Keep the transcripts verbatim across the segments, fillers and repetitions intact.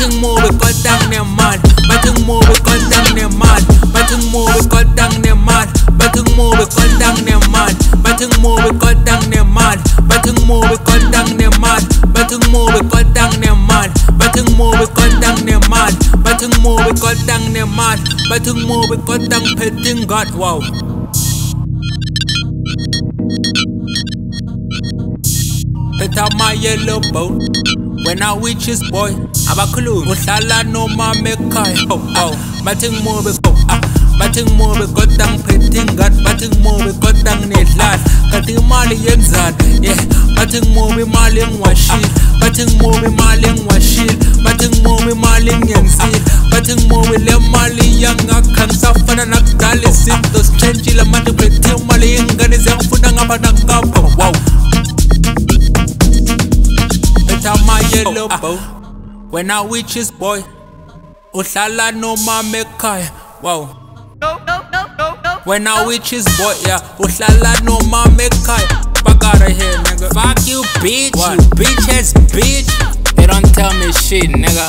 Batung mo be kotang ne man. Batung mo be kotang ne man. Batung mo be kotang ne man. Batung mo be kotang ne man. Batung mo be kotang ne man. Batung mo be kotang ne man. Batung mo be kotang ne man. Batung mo be kotang ne man. Batung mo be kotang ne man. Batung mo be kotang petting God. Wow. Put out my yellow boat. When I reach this boy, Abakulu, Uhlala no ma mekai. Oh, oh, Batung mo be go. Ah, Batung mo be kotang petting God. Batung mo be kotang ne lad. Kating mali yenzad. Yeah, Batung mo be maling washil. Batung mo be maling washil. Batung mo be maling yenzil. Batung mo be le mali yang akan safana nakdali sim. Tos change la matu petting mali ingani zang funa ngapa nakapo. Wow. My yellow boat. When I reach this boy, Uhlala no ma mekai. Wow. When I reach this boy, yeah, Uhlala no ma mekai. Fuck out of here, nigga. Fuck you, bitch. What? You bitch ass bitch. They don't tell me shit, nigga.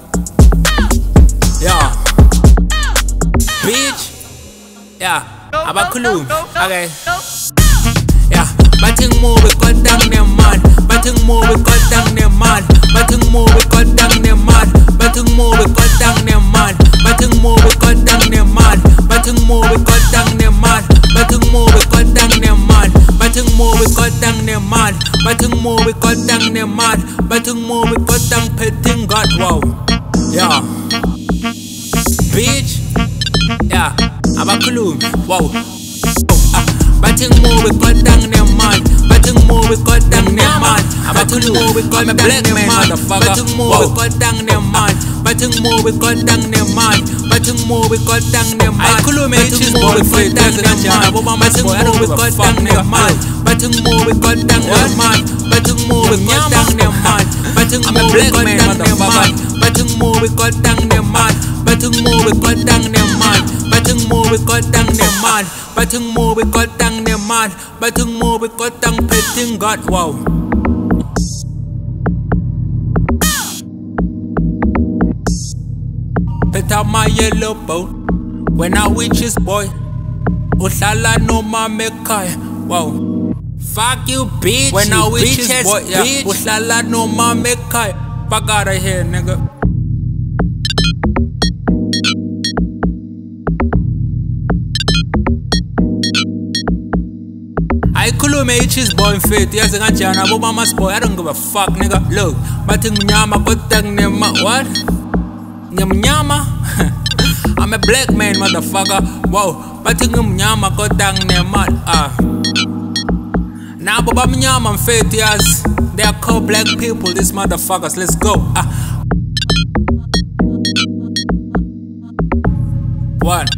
Yeah. Bitch. Yeah. Abakulu. Okay. Yeah. Batung mo be kotang ne man. Batung mo be kotang ne man. Batung mo be kotang ne man. Batung mo be kotang ne man. Batung mo be kotang ne man. Batung mo be kotang ne man. Batung mo be kotang ne man. Batung mo be kotang ne man. Batung mo be kotang ne man. Batung mo be kotang petting God. Wow. Yeah. Bitch. Yeah. Abakulu. Wow. Batung mo be kotang ne man. Batung mo be kotang ne man. Batung mo be kotang ne man. Batung mo be kotang ne man. Batung mo be kotang ne man. Batung mo be kotang ne man. Batung mo be kotang ne man. Batung mo be kotang ne man. Batung mo be kotang ne man. Batung mo be kotang ne man. Batung mo be kotang ne man. Batung mo be kotang ne man. Batung mo be kotang ne man. Batung mo be kotang ne man. Batung mo be kotang ne man. Batung mo be kotang petting God. Wow. Put out my yellow boat. When I reach this boy, Uhlala no ma mekai. Wow. Fuck you, bitch. When I reach this boy, yeah, Uhlala no ma mekai. Fuck out of here, nigga. I could make his boy fit. Yes, I can't jana. But mama's boy, I don't give a fuck, nigga. Look, batung nyama kotang nema. What? Nyam nyama? I'm a black man, motherfucker. Wow, batung nyama kotang nema. Ah. Now, but I'm nyama fit. Yes, they are called black people. These motherfuckers. Let's go. Ah. What?